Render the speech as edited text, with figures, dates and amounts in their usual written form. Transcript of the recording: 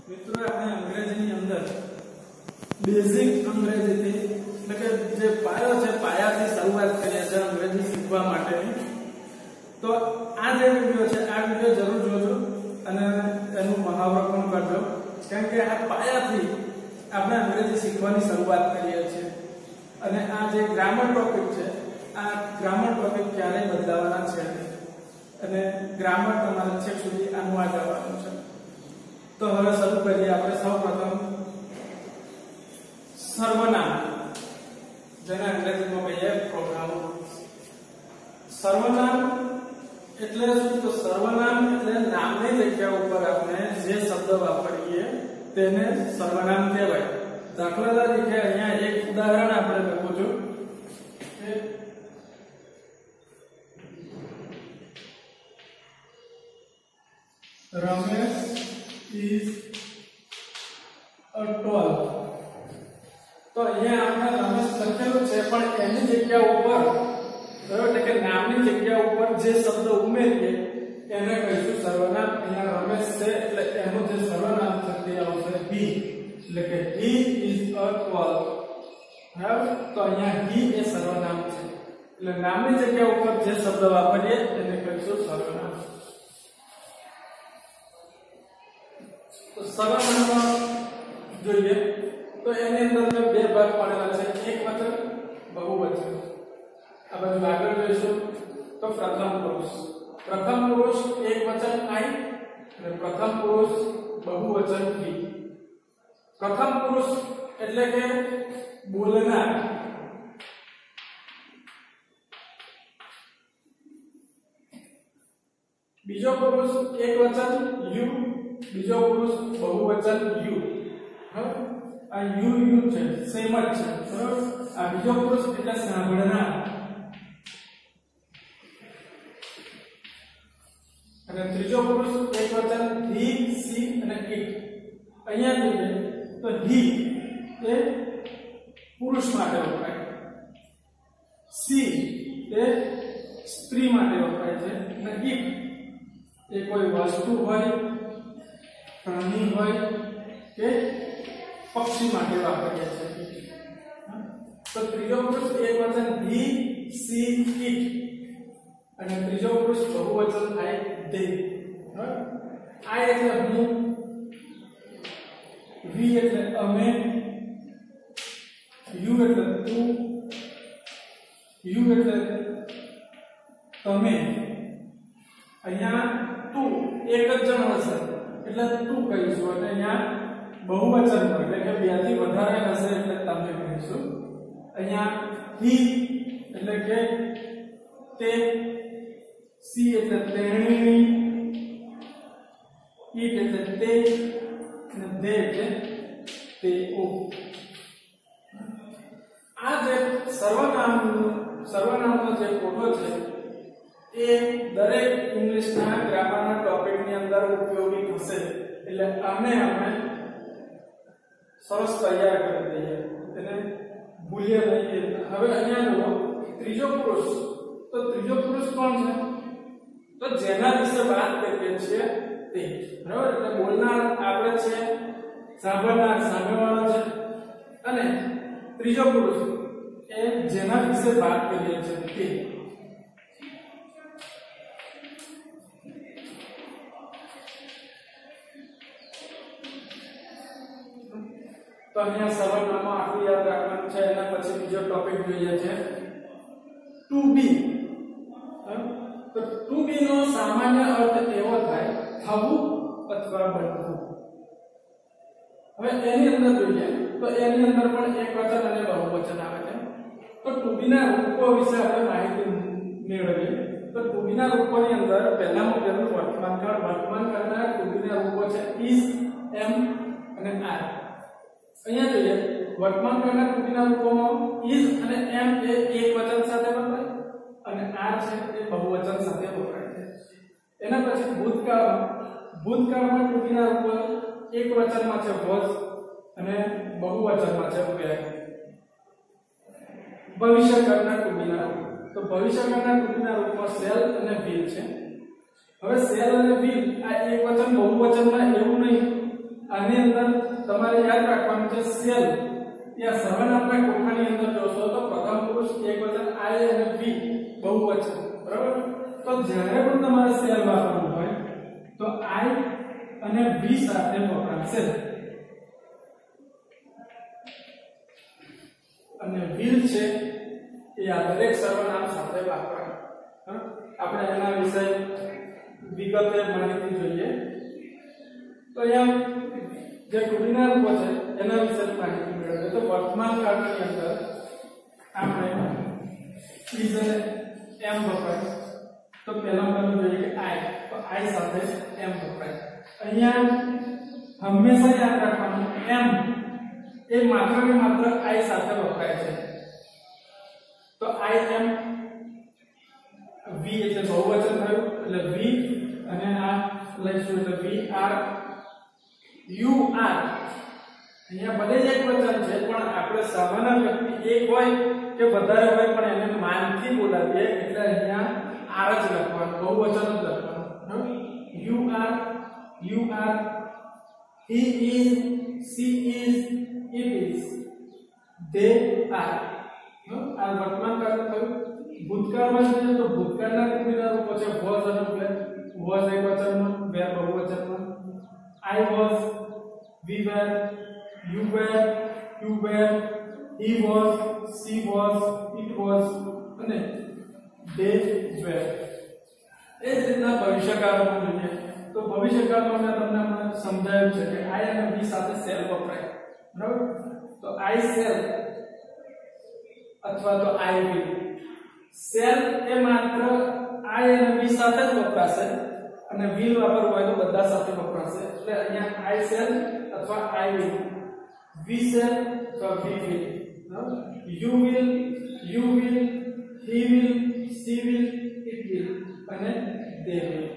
મિત્રો આપણે અંગ્રેજીની અંદર બેઝિક અંગ્રેજીથી એટલે કે જે પાયો છે પાયાથી શરૂઆત કરીએ છીએ અંગ્રેજી શીખવા માટેની. તો આ જે વિડિયો છે આ વિડિયો જરૂર જોજો અને એનું મહાવરો પણ કરજો, કારણ કે આ પાયાથી આપણે અંગ્રેજી શીખવાની શરૂઆત કરીએ છીએ. અને આ જે ગ્રામર ટોપિક છે આ ગ્રામર ટોપિક ક્યારેય બદલાવાના છે નહીં અને ગ્રામર તમારે છેક સુધી આનું આ જવાનું છે. તો હવે શરૂ કરીએ. આપણે સૌપ્રથમ સર્વનામ, જેને અંગ્રેજીમાં કહીએ પ્રોનાઉન્સ. સર્વનામ એટલે શું? તો સર્વનામ એટલે નામની જગ્યા ઉપર આપણે જે શબ્દ વાપરીએ તેને સર્વનામ કહેવાય. દાખલા તરીકે અહીંયા એક ઉદાહરણ આપણે લખું છું કે રમેશ is a tall. તો અહીંયા આપણે રમેશ લખેલું છે પણ એની જગ્યા ઉપર બરાબર કે નામની જગ્યા ઉપર જે શબ્દ ઉમેરીએ એને કહીશું સર્વનામ. અહીંયા રમેશ છે એટલે એનું જે સર્વનામ છે તે આવશે he, એટલે કે he is a tall. બરાબર? તો અહીંયા he એ સર્વનામ છે એટલે નામની જગ્યા ઉપર જે શબ્દ વાપરીએ એને કહીશું સર્વનામ. તો સર્વનામ જોઈએ તો એની અંદર બે ભાગ પડેલા છે, એક વચન, બહુવચન. આ બધું આગળ જોઈશું. તો પ્રથમ પુરુષ એક વચન I અને પ્રથમ પુરુષ બહુવચન he. પ્રથમ પુરુષ એટલે કે બોલનાર. બીજો પુરુષ એક વચન you, બીજો પુરુષ બહુવચન you. આ you છે સેમ જ છે બરાબર. આ બીજો પુરુષ એટલે સાંભળનાર અને ત્રીજો પુરુષ એક વચન he, she અને it. અહીંયા જોઈએ તો he એ પુરુષ માટે વપરાય, she એ સ્ત્રી માટે વપરાય છે અને it એ કોઈ વસ્તુ હોય, પ્રાણી હોય કે પક્ષી માટે વાપરીએ છીએ. તો ત્રીજો પુરુષ એક વચન he, she, it અને ત્રીજો પુરુષ બહુવચન થાય they. I એટલે હું, we એટલે અમે, you એટલે તું, you એટલે તમે. અહીંયા તું એક જ જણ હશે એટલે તું કહીશું અને અહીંયા બહુવચન હોય એટલે કે બે થી વધારે હશે એટલે તમે કહીશું. અહીંયા he એટલે કે તે, she એટલે તેણી, it એટલે તે અને they એટલે તેઓ. આ જે સર્વનામનો જે કોઠો છે એ દરેક ઇંગ્લિશના ગ્રામરના ટોપિકની અંદર ઉપયોગી થશે એટલે આને આપણે સરસ તૈયાર કરી દઈએ, એને ભૂલીએ નહીં. હવે અહીંયા જુઓ ત્રીજો પુરુષ. તો ત્રીજો પુરુષ કોણ છે? તો જેના વિશે વાત કરીએ છીએ તે. બરાબર? એટલે બોલનાર આપણે છે, સાંભળનાર સાંભળવાનો છે અને ત્રીજો પુરુષ એ જેના વિશે વાત કરીએ છીએ તે. તો અહીંયા સર્વનામમાં આટલું યાદ રાખવાનું છે. એના પછી બીજો ટોપિક જોઈએ છે ટુ બી. તો ટુ બી નો સામાન્ય અર્થ એવો થાય થવું અથવા બનવું. હવે એની અંદર જોઈએ તો એની અંદર પણ એક વચન અને બહુવચન આવે છે. તો ટુ બી ના રૂપો વિશે આપણે માહિતી મેળવીએ. તો ટુ બી ના રૂપોની અંદર પહેલામાં પહેલું વર્તમાન કાળ. વર્તમાન કાળના ટુ બી ના રૂપો છે is, am અને are. અહીંયા જોઈએ વર્તમાન કાળના ટુ બી ના રૂપોમાં is અને am એ એક વચન સાથે વપરાય અને are છે એ બહુવચન સાથે વપરાય છે. એના પછી ભૂતકાળમાં ટુ બી ના રૂપો એક વચનમાં છે was અને બહુવચનમાં છે were. ભવિષ્યકાળના ટુ બી ના રૂપો. તો ભવિષ્યકાળના ટુ બી ના રૂપમાં shall અને will છે. હવે shall અને will આ એક વચન બહુવચનમાં એવું નહીં આની અંદર તમારે યાદ રાખવાનું છે સેલ ત્યાં સર્વનામના કોઠાની અંદર જોશો તો પ્રથમ પુરુષ એકવચન આઈ અને વી બહુવચન બરાબર તો જ્યારે પણ તમારે સેલ વાપરવું હોય તો આઈ અને વી સાથે વપરાશે અને will છે એ આ દરેક સર્વનામ સાથે વાપરાય આપણે એના વિશે વિગતે માહિતી જોઈએ તો અહીંયા જે ટુડીના રૂપો છે એના વિશે માહિતી મેળવીએ તો વર્તમાન કાળની અંદર આપણે is અને am વપરાય તો પહેલું જોઈએ કે I તો I સાથે am વપરાય અહીંયા હંમેશા યાદ રાખવાનું am એ માત્ર ને માત્ર I સાથે વપરાય છે તો I am we એટલે બહુવચન થયું એટલે we અને આ લઈશું એટલે we are you are અહીંયા બધે જ એક વચન છે પણ આપણે સામાન્ય વ્યક્તિ એક હોય કે વધારે હોય પણ એને માનથી બોલાવીએ એટલે અહીંયા are જ લખવાનું બહુવચન જ લખવાનું you are he is she is it is they are આ વર્તમાન કાળ થયું ભૂતકાળમાં જોઈએ તો ભૂતકાળના ક્રિયાના રૂપો છે was અને were was એક વચનમાં were બહુવચનમાં I was we were you were he was she was it was અને they were એ જ રીતના ભવિષ્યકાળમાં જોઈએ તો ભવિષ્યકાળમાં મેં તમને સમજાવ્યું છે કે I અને we સાથે shall વપરાય બરાબર તો I shall અથવા તો I will shall એ માત્ર I અને we સાથે જ વપરાશે અને will વાપરવું હોય તો બધા સાથે વપરાશે એટલે અહીંયા I shall અથવા I will we shall અથવા we will you will he will she will it will અને they will